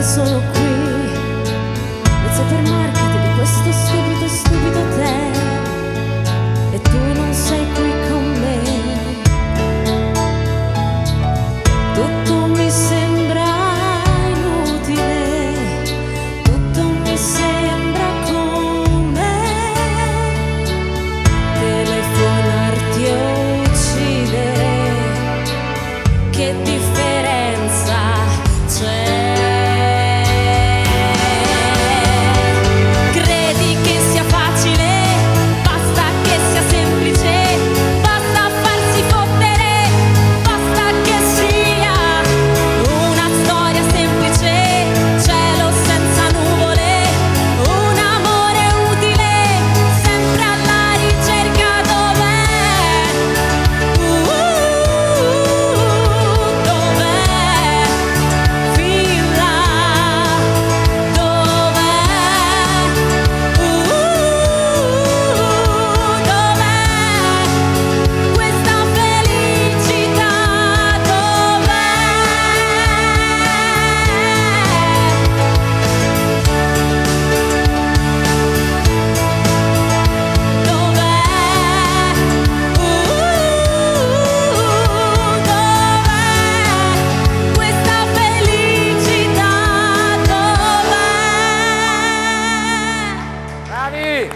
sono qui nel supermarket di questo stupido te, e tu non sei qui con me. Tutto mi sembra inutile, tutto mi sembra come telefonarti o uccidere. Che differenza c'è? Credi che sia facile? Basta che sia semplice, basta farsi fottere, basta che sia una storia semplice, cielo senza nuvole, un amore utile, sempre alla ricerca. Dov'è?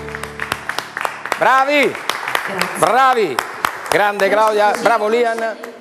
Bravi, bravi, grande Claudia, bravo Lian.